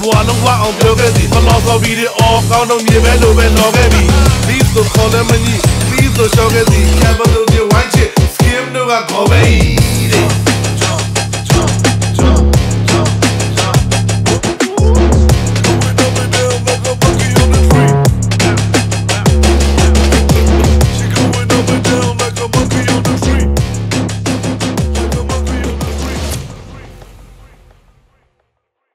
boa long wa on blow get the no so be the all count on me be no get me. Please don't call them me. Please don't show get the camera do the one shit. Skim no ga Gaw Bel Gyi.